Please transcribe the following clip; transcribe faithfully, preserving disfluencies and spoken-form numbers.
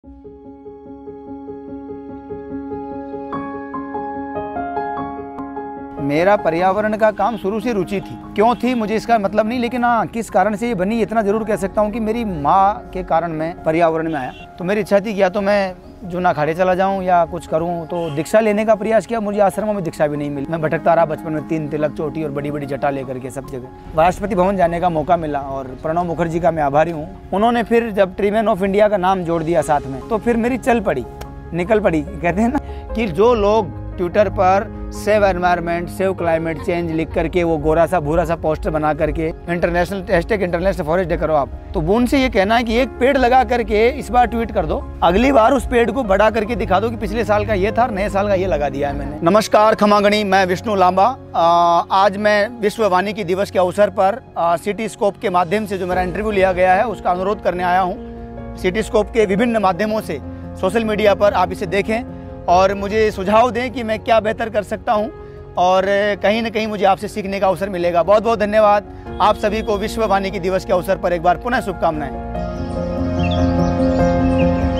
मेरा पर्यावरण का काम शुरू से रुचि थी। क्यों थी मुझे इसका मतलब नहीं, लेकिन हाँ किस कारण से ये बनी इतना जरूर कह सकता हूँ कि मेरी माँ के कारण मैं पर्यावरण में आया। तो मेरी इच्छा थी कि या तो मैं जूना खाड़े चला जाऊँ या कुछ करूँ। तो दीक्षा लेने का प्रयास किया, मुझे आश्रमों में दीक्षा भी नहीं मिली। मैं भटकता रहा बचपन में, तीन तिलक चोटी और बड़ी बड़ी जटा लेकर के सब जगह। राष्ट्रपति भवन जाने का मौका मिला और प्रणब मुखर्जी का मैं आभारी हूँ। उन्होंने फिर जब ट्रीमैन ऑफ इंडिया का नाम जोड़ दिया साथ में, तो फिर मेरी चल पड़ी, निकल पड़ी। कहते हैं ना कि जो लोग ट्विटर पर save environment, save climate change लिख करके वो गोरा सा भूरा सा पोस्टर बना करके international hashtag international forest day करो आप, तो वो उनसे ये कहना है कि एक पेड़ लगा करके इस बार ट्वीट कर दो, अगली बार उस पेड़ को बड़ा करके दिखा दो कि पिछले साल का ये था, नए साल का ये लगा दिया है मैंने। नमस्कार खमागणी, मैं विष्णु लांबा। आज मैं विश्व वानिकी दिवस के अवसर पर सिटी स्कोप के माध्यम से जो मेरा इंटरव्यू लिया गया है उसका अनुरोध करने आया हूँ। सिटी स्कोप के विभिन्न माध्यमों से सोशल मीडिया पर आप इसे देखें और मुझे सुझाव दें कि मैं क्या बेहतर कर सकता हूं, और कहीं ना कहीं मुझे आपसे सीखने का अवसर मिलेगा। बहुत बहुत धन्यवाद। आप सभी को विश्व वानिकी दिवस के अवसर पर एक बार पुनः शुभकामनाएं।